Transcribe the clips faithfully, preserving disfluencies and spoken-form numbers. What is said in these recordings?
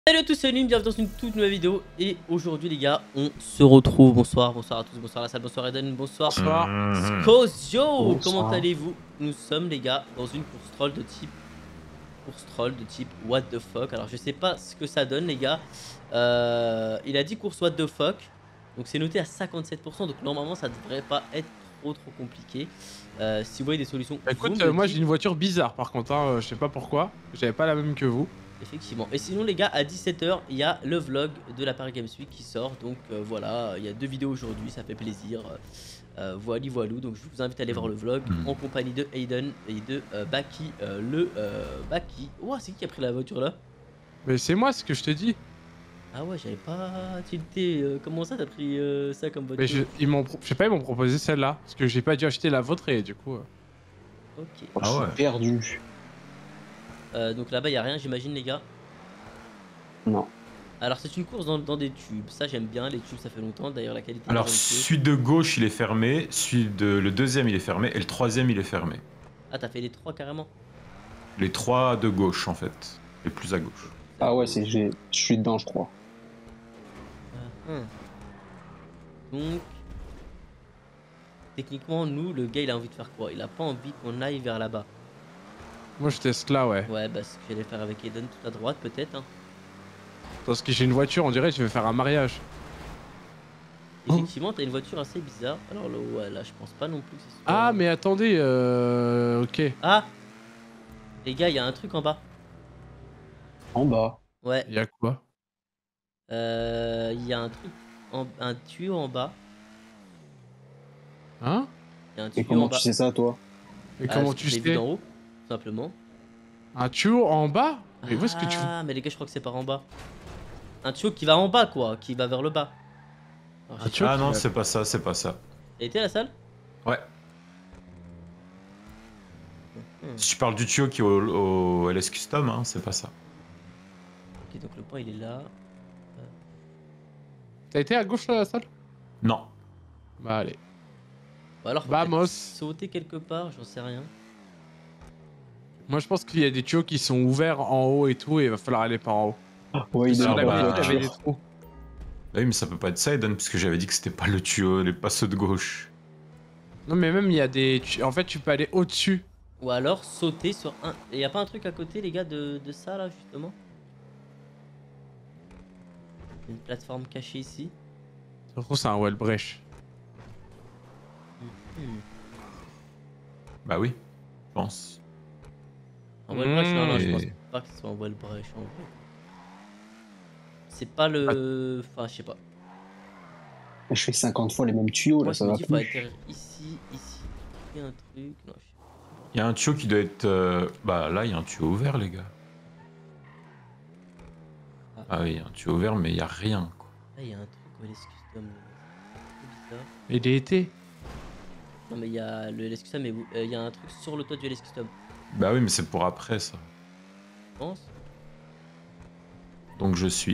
Salut à tous, c'est Lim, bienvenue dans une toute nouvelle vidéo. Et aujourd'hui les gars, on se retrouve. Bonsoir, bonsoir à tous, bonsoir à la salle, bonsoir Eden, bonsoir Bonsoir. Scozio. Comment Bonsoir. allez-vous? Nous sommes les gars dans une course troll de type course troll de type what the fuck. Alors je sais pas ce que ça donne les gars. euh, Il a dit course what the fuck, donc c'est noté à cinquante-sept pour cent. Donc normalement ça devrait pas être trop trop compliqué. euh, Si vous voyez des solutions, Bah, écoute, vous euh, me moi dites. j'ai une voiture bizarre par contre, hein, euh, je sais pas pourquoi, j'avais pas la même que vous. Effectivement. Et sinon les gars, à dix-sept heures, il y a le vlog de la Paris Games Week qui sort. Donc euh, voilà, il y a deux vidéos aujourd'hui, ça fait plaisir. Euh, voilà, voilou. Donc je vous invite à aller voir le vlog Mmh. en compagnie de Aiden et de euh, Baki. Euh, le euh, Baki. Oh, c'est qui qui a pris la voiture là? Mais c'est moi ce que je te dis. Ah ouais, j'avais pas tilté. Euh, comment ça, t'as pris euh, ça comme voiture? Mais je, ils m'ont, pro- je sais pas, ils m'ont proposé celle-là, parce que j'ai pas dû acheter la vôtre et du coup... euh, Ok. Oh, Ah je ouais. suis perdu. Euh, donc là-bas, il n'y a rien, j'imagine, les gars. Non. Alors, c'est une course dans, dans des tubes. Ça, j'aime bien. Les tubes, ça fait longtemps. D'ailleurs, la qualité. Alors, est vérifiée. celui de gauche, il est fermé, celui de le deuxième, il est fermé, et le troisième, il est fermé. Ah, t'as fait les trois carrément? Les trois de gauche, en fait, les plus à gauche. Ah ouais, c'est j'ai, je suis dedans, je crois. Ah, hum. Donc, techniquement, nous, le gars, il a envie de faire quoi? Il a pas envie qu'on aille vers là-bas. Moi je teste là, ouais. Ouais, bah, ce que j'allais faire avec Eden tout à droite, peut-être. Hein. Parce que j'ai une voiture, on dirait que je vais faire un mariage. Effectivement, t'as une voiture assez bizarre. Alors là, ouais, là, je pense pas non plus que ce soit... Ah mais attendez, euh... ok. Ah, les gars, il y a un truc en bas. En bas. Ouais, Il y a quoi? euh, il y a un truc, en... un tuyau en bas. Hein? Il y a un Et tuyau comment en bas. tu sais ça, toi? Et Ah, comment parce que tu je l'ai vu sais? d'en haut, tout simplement. Un tuyau en bas? Mais où est-ce que tu... Ah, mais les gars, je crois que c'est par en bas. Un tuyau qui va en bas, quoi, qui va vers le bas. Alors, Un j'ai- tuyau Ah qui non, va- c'est pas ça, c'est pas ça. T'as été à la salle? Ouais. Hmm. Si tu parles du tuyau qui est au, au L S Custom, hein, c'est pas ça. Ok, donc le point, il est là. T'as été à gauche là, la salle? Non. Bah allez. Ou alors, faut Vamos. peut-être sauter quelque part, j'en sais rien. Moi je pense qu'il y a des tuyaux qui sont ouverts en haut et tout et il va falloir aller par en haut. Ouais, il Sur est Ah, la dans bah, gauche, il y avait des voiture. trous. Bah oui, mais ça peut pas être ça, Eden, parce que j'avais dit que c'était pas le tuyau, les pas ceux de gauche. Non mais même il y a des... tu- En fait tu peux aller au-dessus. Ou alors sauter sur un. Et y a pas un truc à côté, les gars, de, de ça là, justement? Une plateforme cachée ici. Je trouve c'est un Wellbrecht. Hmm. Bah oui, je pense. En Wellbrecht, non, non, je Et- pense pas que ce soit en Wellbrecht en vrai. C'est pas le. Enfin, je sais pas. Je fais cinquante fois les mêmes tuyaux, Moi, là, je ça me va dis, faut plus. atterrir ici, ici. Il y a un truc. Non, je sais pas. Il y a un tuyau qui doit être... euh, Bah là, il y a un tuyau ouvert, les gars. Ah. Ah oui, il y a un tuyau ouvert, mais il y a rien, quoi. Là, il y a un truc au L S Custom. là. C'est un peu bizarre. Et il est été. Non, mais il y a le L S Custom, mais il y a un truc sur le toit du L S Custom. Bah oui, mais c'est pour après, ça. Je pense. Donc je suis. Là,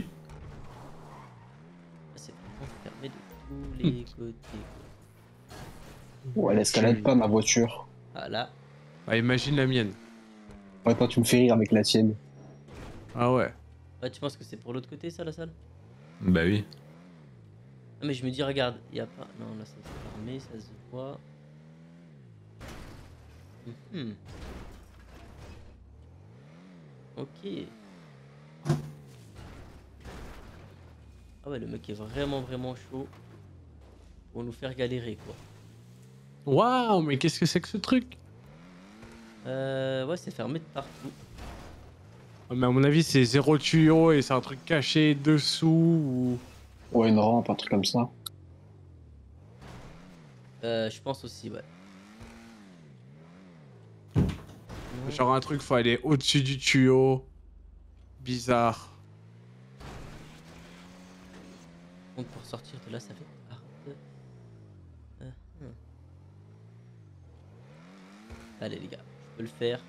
c'est vraiment fermé de tous les côtés. quoi. Ouais, elle escalade pas, ma voiture. Ah là. Bah imagine la mienne. Ouais, toi, tu me fais rire avec la tienne. Ah ouais. Ouais, tu penses que c'est pour l'autre côté, ça, la salle? Bah oui. Ah, mais je me dis, regarde, il y a pas. Non, là, ça c'est fermé, ça se voit. Mhm. Ok. Ah ouais, le mec est vraiment, vraiment chaud pour nous faire galérer, quoi. Waouh, mais qu'est-ce que c'est que ce truc? Euh, ouais, c'est fermé de partout. Ah, mais à mon avis, c'est zéro tuyau et c'est un truc caché dessous ou... Ouais, une rampe, un truc comme ça. Euh, je pense aussi, ouais. Non. Genre un truc, faut aller au-dessus du tuyau. Bizarre. Donc pour sortir de là, ça fait hard. Euh, hum. Allez les gars, je peux le faire.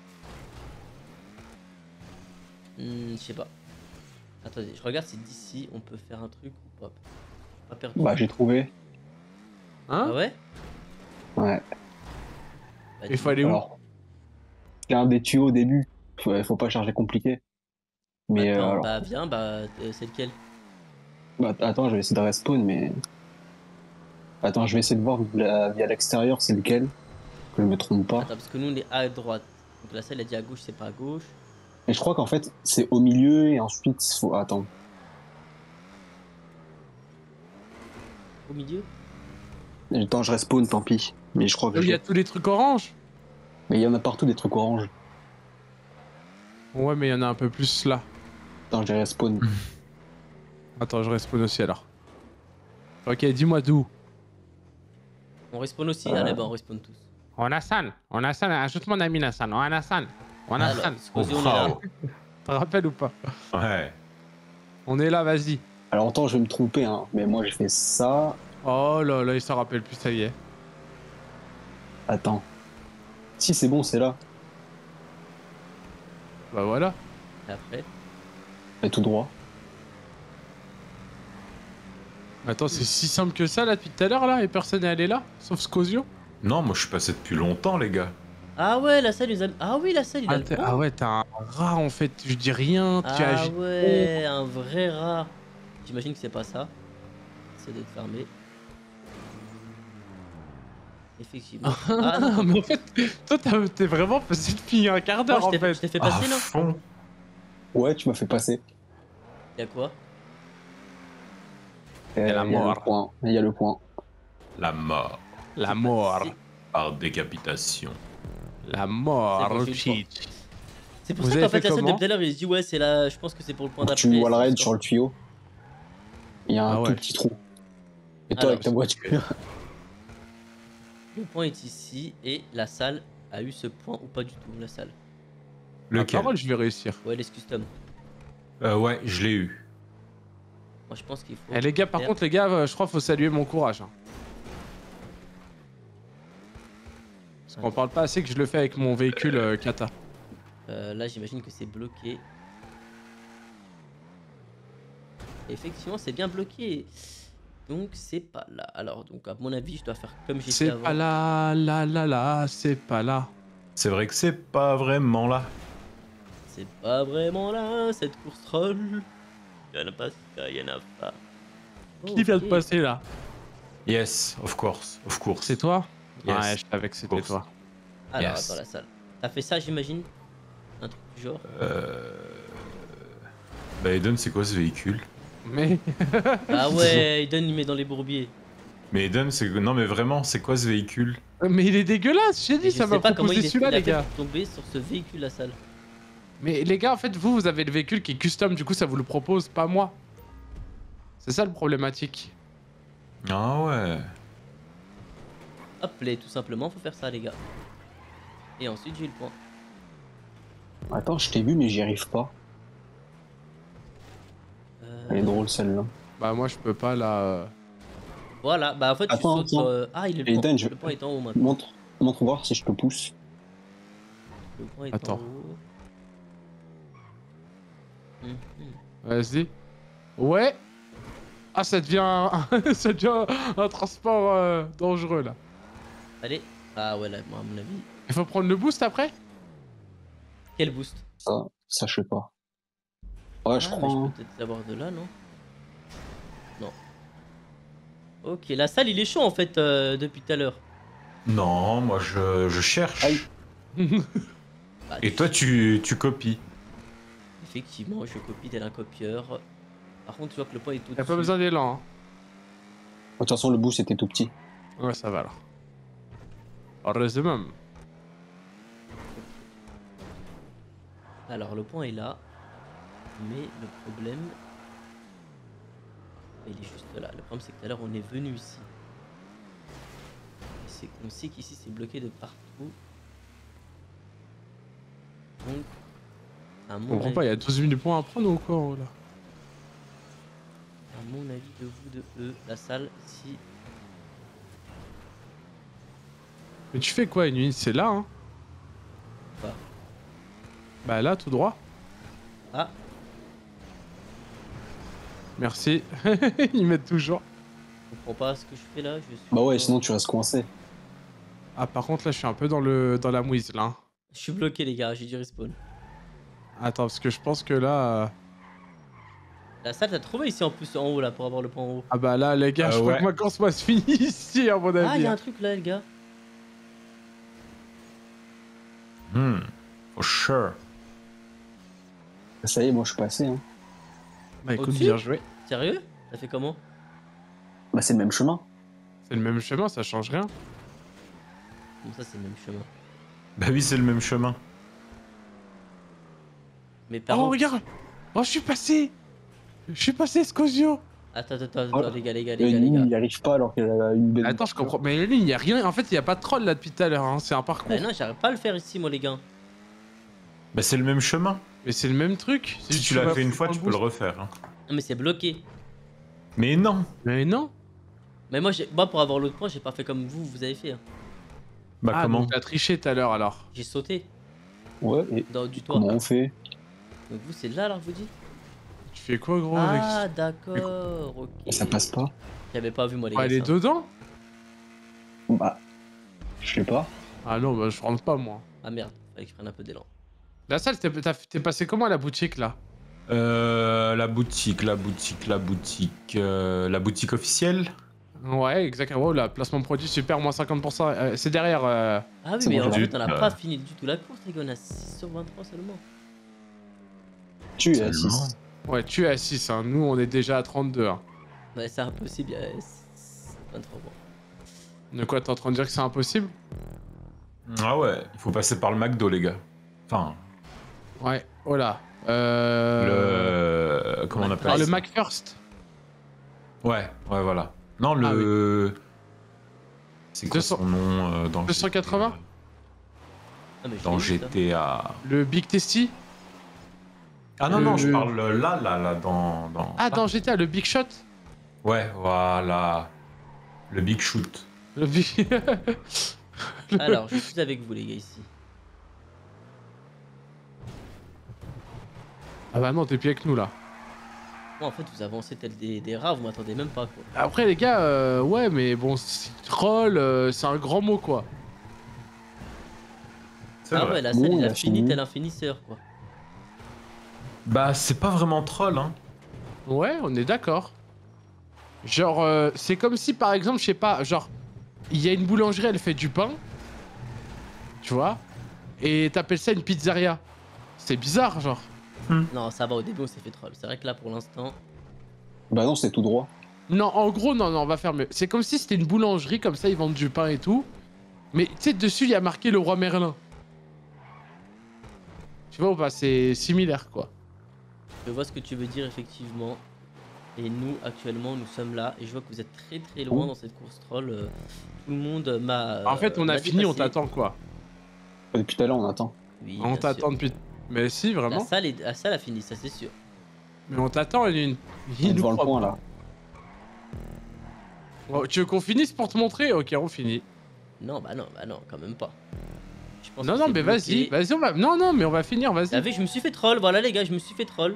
Hmm, je sais pas. Attendez, je regarde si d'ici on peut faire un truc ou pas. Pas perdu. Bah, j'ai trouvé. Ah Hein? ouais? Ouais. Bah, Il faut aller où? Alors, il y a un des tuyaux au début. Faut, faut pas charger compliqué. Mais euh, Attends, alors, bah viens, bah euh, c'est lequel? bah, attends, je vais essayer de respawn, mais. Attends, je vais essayer de voir la- via l'extérieur c'est lequel, que je me trompe pas. Attends, parce que nous on est à droite. Donc la salle a dit à gauche, c'est pas à gauche. Et je crois qu'en fait, c'est au milieu et ensuite, faut. Attends. Au milieu? Attends, je respawn, tant pis. Mais je crois que Il y je. a tous les trucs orange. Mais il y en a partout des trucs oranges. Ouais, mais il y en a un peu plus là. Attends, j'ai respawn. Attends, je respawn aussi alors. Ok, dis-moi d'où. On respawn aussi? Euh. Allez, bah on respawn tous. On a Hassan, on a Hassan, ajoute mon ami Hassan, on a Hassan. On a Alors, Hassan. Squeezie, on est là. Waouh. Te rappelles ou pas? Ouais. On est là, vas-y. Alors, attends, je vais me tromper, hein. Mais moi, j'ai fait ça. Oh là là, il s'en rappelle plus, ça y est. Attends. Si, c'est bon, c'est là. Bah voilà. Et après? Et tout droit. Attends, c'est si simple que ça là depuis tout à l'heure là et personne n'est allé là, sauf Scosio. Non, moi je suis passé depuis longtemps, les gars. Ah ouais, la salle, nous a... Ah oui, la salle, il a Ah, le t'es- point. ah ouais, t'es un rat en fait, je dis rien, tu Ah agis. ouais, un vrai rat. J'imagine que c'est pas ça. C'est d'être fermé. Effectivement. Ah non, mais en fait, toi t'as- t'es vraiment passé depuis un quart moi, d'heure je en t'ai fait. je t'ai fait À passer, non? fond. Ouais, tu m'as fait passer. Y'a quoi? Et la il y a mort. le point. Il y a le point. La mort. La mort, C'est- Par décapitation. la C'est mort, bon, j'ai eu le cheat. C'est pour Vous ça avez qu'en fait, fait la scène comment de tout à l'heure, il se dit ouais, c'est là, je pense que c'est pour le point Donc, d'après. tu vois le c'est raid juste sur le tuyau. Il y a un Ah tout ouais. petit trou. Et toi, Alors, avec ta voiture. Le point est ici et la salle a eu ce point ou pas du tout, la salle. La Lequel parole, je vais réussir. Ouais, les custom. euh, Ouais, je l'ai eu. Moi, je pense qu'il faut. Eh les gars, par faire- contre, les gars, euh, je crois qu'il faut saluer mon courage. Hein. Parce qu'on parle pas assez que je le fais avec mon véhicule euh, Kata. Euh, là, j'imagine que c'est bloqué. Effectivement, c'est bien bloqué. Donc, c'est pas là. Alors, donc, à mon avis, je dois faire comme j'ai fait C'est avant. pas là, là, là, là, c'est pas là. C'est vrai que c'est pas vraiment là. C'est pas vraiment là, cette course troll. Y'en a pas, y'en a pas. Qui vient de Ok. passer là? Yes, of course, of course. C'est toi? Yes. Ouais, je savais que c'était Course. toi. Alors, Yes. attends, la salle. T'as fait ça, j'imagine? Un truc du genre? Euh... Bah Eden, c'est quoi ce véhicule? Mais Ah ouais, Eden, il met dans les bourbiers. Mais Eden, c'est... Non mais vraiment, c'est quoi ce véhicule? mais il est dégueulasse, j'ai Et dit, je ça sais m'a pas comment proposé il est celui-là il a les fait gars. pour tomber sur ce véhicule, la salle. Mais les gars, en fait, vous, vous avez le véhicule qui est custom, du coup, ça vous le propose, pas moi. C'est ça le problématique. Ah ouais. Hop, play, tout simplement, faut faire ça, les gars. Et ensuite, j'ai eu le point. Attends, je t'ai vu, mais j'y arrive pas. Euh, Elle est drôle celle-là. Bah moi, je peux pas là. euh. Voilà, bah en fait, tu Attends, sautes. attends. euh, Ah, il est le Eden, point. je- Le point est en haut maintenant. Montre, montre voir si je te pousse. Le point est Attends. en haut. Hum, hum. Vas-y. Ouais. Ah, ça devient, un... ça devient un transport euh, dangereux là. Allez. Ah ouais, là, moi, à mon avis. Il faut prendre le boost après? Quel boost? Ça, ça je sais pas. Ouais, je Ah, mais crois. je hein. peux peut-être l'avoir de là, non? Non. Ok, la salle, il est chaud en fait euh, depuis tout à l'heure. Non, moi je, je cherche. Aïe. Bah, Et toi, tu, tu copies. Effectivement, je copie tel un copieur. Par contre, tu vois que le point est tout Y'a pas besoin d'élan. Hein. De toute façon, le boost était tout petit. Ouais, ça va alors. Heureusement. Alors, le point est là. Mais le problème... Il est juste là. Le problème, c'est que tout à l'heure, on est venu ici. C'est qu'on sait qu'ici, c'est bloqué de partout. Donc, à Je mon, comprends avis, pas, y'a douze mille points à prendre ou quoi en haut, là? à mon avis, de vous, de eux, la salle, si... Mais tu fais quoi, une nuit? C'est là, hein? Quoi? Bah là, tout droit. Ah, Merci. Ils mettent toujours. je comprends pas ce que je fais là. Je suis Bah ouais, pas- sinon tu restes coincé. Ah, par contre, là, je suis un peu dans, le... dans la mouise, là. hein. Je suis bloqué, les gars, j'ai dû respawn. Attends, parce que je pense que là... euh, La salle, t'as trouvé ici en plus en haut là pour avoir le point en haut. Ah bah là, les gars, Euh, je crois ouais. que ma course moi se finit ici, à mon avis. Ah, il y a hein. un truc là, les gars. Hmm. For sure. Ça y est, moi je suis passé. Hein. Bah écoute, Au-dessus bien joué. Sérieux? Ça fait comment? Bah c'est le même chemin. C'est le même chemin, ça change rien. Comme ça, c'est le même chemin. Bah oui, c'est le même chemin. Mais par Oh, contre- regarde. Oh, je suis passé. Je suis passé, Scosio. Attends, attends, attends, Oh, attends, les gars, les gars, Et les gars, les lui, gars. il n'y arrive pas alors qu'elle a une belle. Attends, je comprends. Mais il y a rien. En fait, il y a pas de troll là depuis tout à l'heure. Hein. C'est un parcours. Bah non, j'arrive pas à le faire ici, moi, les gars. Bah c'est le même chemin. Mais c'est le même truc. C'est Si juste tu que l'as vas fait une foutre fois, dans tu peux le boost. refaire. hein. Non, mais c'est bloqué. Mais non. Mais non. Mais moi, j'ai- moi pour avoir l'autre point, j'ai pas fait comme vous, vous avez fait. hein. Bah Ah, comment donc t'as triché tout à l'heure alors. J'ai sauté Ouais, et dans du toit. comment on fait? Donc vous, c'est là, alors, vous dites? Tu fais quoi, gros, Ah, avec... d'accord, ok. Ça passe pas? J'avais pas vu, moi, les Ah, gars. elle est ça. dedans. Bah. Je sais pas. Ah non, bah je rentre pas, moi. Ah merde, fallait que je prenne un peu d'élan. La salle, t'es t'as- t'es passé comment à la boutique là? Euh, la boutique, la boutique, la boutique, euh, la boutique officielle. Ouais, exactement. Oh, là, placement produit super, moins cinquante pour cent. Euh, c'est derrière. euh, Ah oui, C'est mais bon, en j'ai fait, on a vu. pas Euh. fini du tout la course, les gars. On a six sur vingt-trois seulement. Tu es à Seulement. six. Ouais, tu es à six, hein. Nous, on est déjà à trente-deux. Hein. Ouais, c'est impossible, il y a vingt-trois points. De quoi, t'es en train de dire que c'est impossible? Ah ouais, il faut passer par le McDo, les gars. Enfin, Ouais, oh là. Euh... le. Comment on Mac appelle Ah, ça le Macfirst. Ouais, ouais, voilà. Non, le. C'est quoi deux cents son nom euh, dans deux cent quatre-vingts Ah, mais je Dans l'ai vu, ça. G T A. Le Big Tasty. Ah non, non, je Le- parle là, là, là, dans. dans... Ah, là. dans G T A, le Big Shot. Ouais, voilà. Le Big Shoot. Le Big... Le- Alors, je suis avec vous, les gars, ici. Ah bah non, t'es plus avec nous là. Moi, en fait, vous avancez tel des, des rats, vous m'attendez même pas, quoi. Après les gars, euh, ouais, mais bon, c'est- troll, euh, c'est un grand mot quoi. C'est Ah vrai. ouais, la Bon, salle, il il a a fini fini. tel un finisseur, quoi. Bah, c'est pas vraiment troll, hein. Ouais, on est d'accord. Genre, euh, c'est comme si par exemple, je sais pas, genre, il y a une boulangerie, elle fait du pain. Tu vois? Et t'appelles ça une pizzeria. C'est bizarre, genre. Non, ça va, au début, on s'est fait troll. C'est vrai que là, pour l'instant... Bah non, c'est tout droit. Non, en gros, non, non, on va faire mieux. C'est comme si c'était une boulangerie, comme ça, ils vendent du pain et tout. Mais tu sais, dessus, il y a marqué le roi Merlin. Tu vois ou pas? C'est similaire, quoi. Je vois ce que tu veux dire, effectivement. Et nous, actuellement, nous sommes là. Et je vois que vous êtes très très loin Oh. dans cette course troll. euh, Tout le monde m'a. En fait, on a m'a fini, on dépassé. t'attend, quoi. Depuis tout à l'heure, on attend. Oui, On bien t'attend sûr. depuis... Mais si, La vraiment. salle, est... la salle a fini, ça c'est sûr. Mais on t'attend, il, On il est nous devant le croit point pas. là. Oh, tu veux qu'on finisse pour te montrer? Ok, on finit. Non, bah non, bah non, quand même pas. Je pense Non, que non, c'est mais bloqué. vas-y, vas-y, on va... Non, non, mais on va finir, Vous vas-y. savez, je me suis fait troll. Voilà, les gars, je me suis fait troll.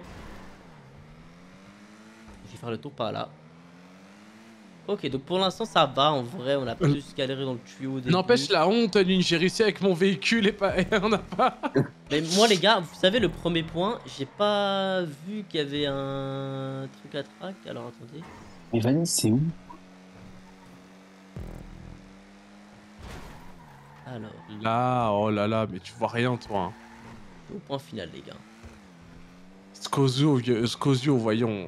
Je vais faire le tour par là. Ok, donc pour l'instant, ça va. En vrai, on a plus galéré dans le tuyau. au début. N'empêche la honte, Lune, j'ai réussi avec mon véhicule et pas... et on n'a pas... Mais moi, les gars, vous savez, le premier point, j'ai pas vu qu'il y avait un truc à track. Alors attendez. Mais Vanille, c'est où? Alors, Là, oh là là, mais tu vois rien, toi. Hein. au point final, les gars. Scosio, vieux- Scosio, voyons.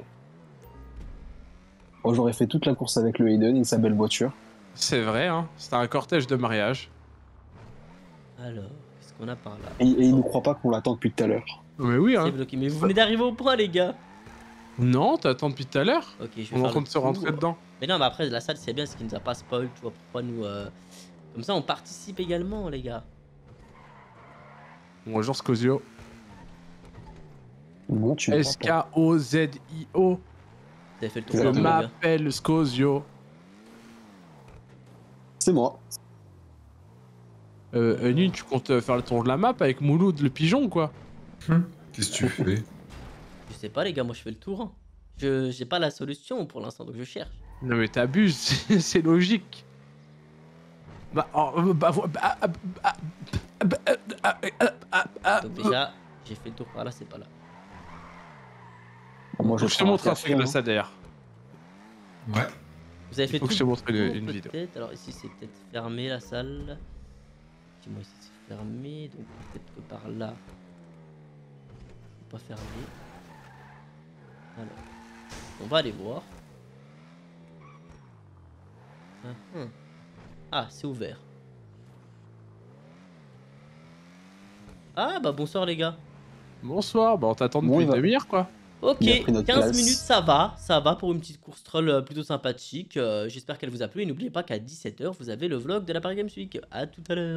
Oh, j'aurais fait toute la course avec le Hayden et sa belle voiture. C'est vrai, hein. C'était un cortège de mariage. Alors, qu'est-ce qu'on a par là? Et, et il nous croit pas qu'on l'attend depuis tout à l'heure. Mais oui, C'est hein. bloqué. Mais vous venez d'arriver au point, les gars. Non, t'attends depuis tout à l'heure. Ok, je vais On est en faire train le de se rentrer tour. dedans. Mais non, mais après, la salle, c'est bien, ce qui nous a pas spoil, tu vois, pourquoi nous... euh, Comme ça, on participe également, les gars. Bonjour, Scosio. Non, tu ne S crois pas. K O Z I O. Vous avez fait le tour Je Exactement. partout, les gars. m'appelle Scosio. C'est moi. Euh, euh, Lune, tu comptes euh, faire le tour de la map avec Mouloud, le pigeon, ou quoi? Qu'est-ce que tu fais? Je sais pas, les gars, moi, je fais le tour. hein. Je j'ai pas la solution pour l'instant, donc je cherche. Non, mais t'abuses, c'est- c'est logique. Bah, oh, euh, bah, vo- bah, ah, bah, ah, bah, ah, ah, ah, ah, ah, Donc déjà, j'ai fait le tour par là, c'est pas là. Moi, Faut que je te prends montre un café, truc de hein. ça d'ailleurs. Ouais. Vous avez fait Faut que tout je te montre une, le une tour, vidéo. peut-être. Alors ici c'est peut-être fermé la salle. Dis-moi ici c'est fermé, donc peut-être que par là. C'est pas fermé. Alors, on va aller voir. Ah, hum. Ah, c'est ouvert. Ah bah bonsoir les gars. Bonsoir, bah on t'attend Bon, depuis il une va. demi-heure quoi. Ok, Il a pris notre quinze place. minutes, ça va, ça va pour une petite course troll euh, plutôt sympathique. Euh, J'espère qu'elle vous a plu et n'oubliez pas qu'à dix-sept heures, vous avez le vlog de la Paris Games Week. A tout à l'heure.